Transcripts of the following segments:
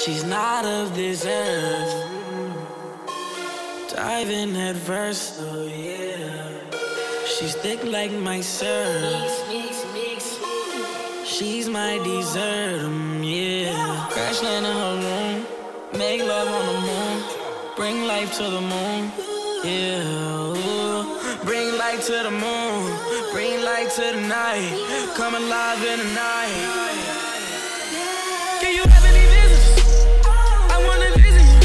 She's not of this earth. Diving head first, oh yeah. She's thick like my surf. She's my dessert, yeah. Crash land in her room, make love on the moon, bring life to the moon, yeah. Ooh. Bring light to the moon, bring light to the night, come alive in the night. Can you have any visitors? I wanna visit you.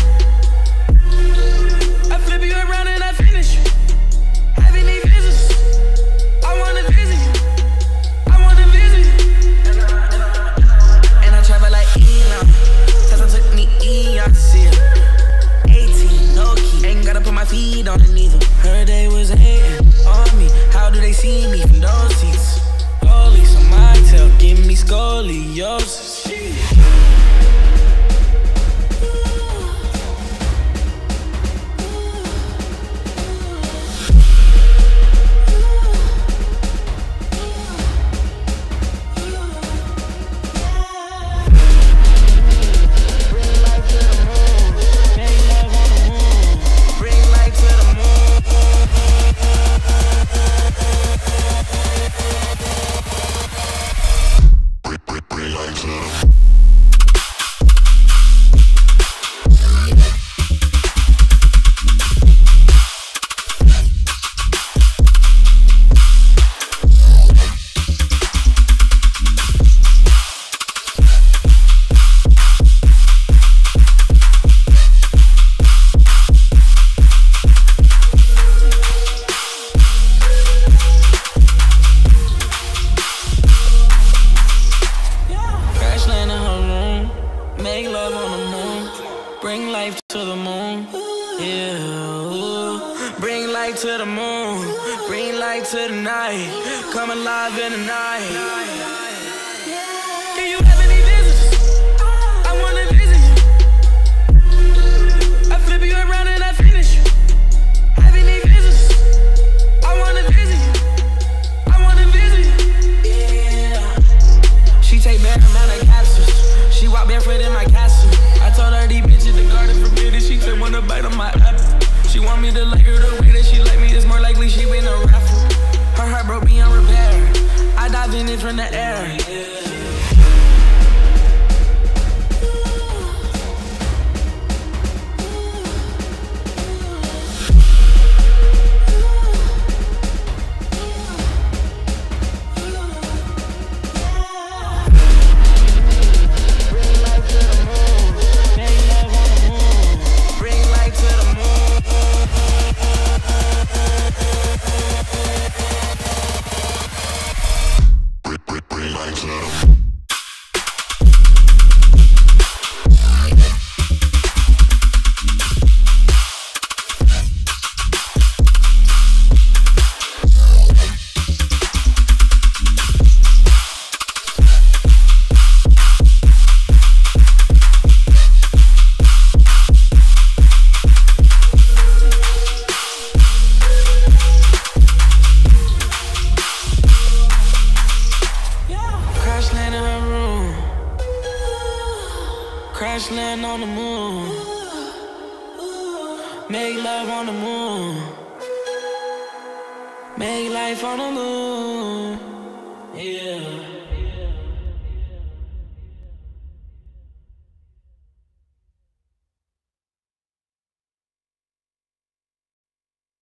I flip you around and I finish you. Have any visitors? I wanna visit you. I wanna visit you. And I travel like Elon, cause I took me eons to see her. 18, no key, ain't gotta put my feet on it neither. Heard they was hating on me, how do they see me from those seats? Police on my tail, give me scoliosis. Make love on the moon, bring life to the moon, yeah. Ooh. Bring light to the moon, bring light to the night, come alive in the night. Can you have any visitors? I wanna visit you. I flip you around and I finish you. Have any visitors? I wanna visit you. I wanna visit you, yeah. She take back amount of capsules. She walk barefoot in my castle. I told her these bitches the garden forbidden. She took one to bite on my apple. She want me to like her the way that she like me. It's more likely she win a raffle. Her heart broke beyond repair. I dive in it from the air. Crash land on the moon, make love on the moon, make life on the moon, yeah.